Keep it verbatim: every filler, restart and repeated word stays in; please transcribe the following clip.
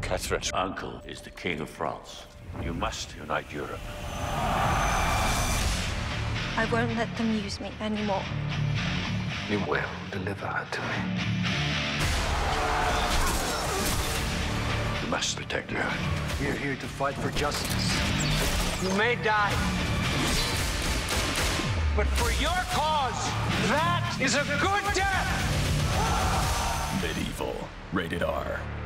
Catherine's uncle is the King of France. You must unite Europe. I won't let them use me anymore. You will deliver her to me. You must protect her. We're here to fight for justice. You may die. But for your cause, that is a good death! Medieval. Rated R.